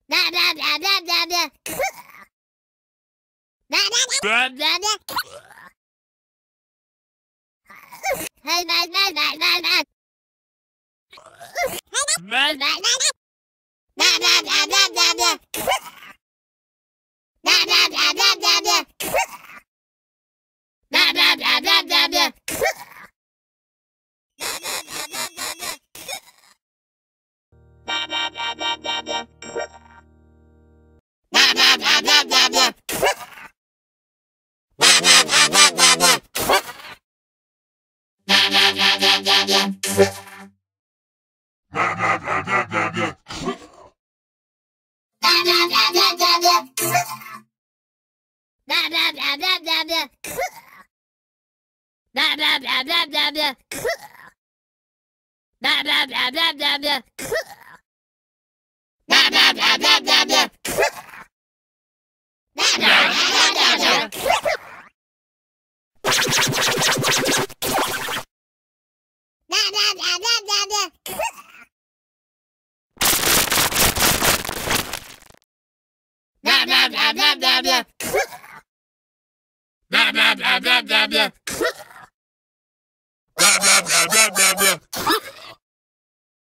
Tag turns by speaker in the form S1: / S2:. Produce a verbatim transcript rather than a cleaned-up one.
S1: Blah blah blah blah blah blah. Blah blah blah blah blah. Hey blah blah blah blah blah. Blah blah blah blah. Blah blah blah blah blah blah. Blah blah blah blah blah blah. Blah blah blah blah blah blah. Blah blah blah blah blah blah. Blah blah blah blah blah blah. Blah blah blah blah blah blah. Blah blah blah blah blah blah. Blah blah blah blah blah blah. Blah blah blah blah blah blah. Blah blah blah blah blah blah. Blah blah blah blah blah blah. Blah blah blah blah blah blah. Blah blah blah blah blah blah. Blah blah blah blah blah. Blah blah blah blah blah blah. Blah blah blah blah blah blah. Blah blah blah blah blah blah. Blah blah blah blah blah blah.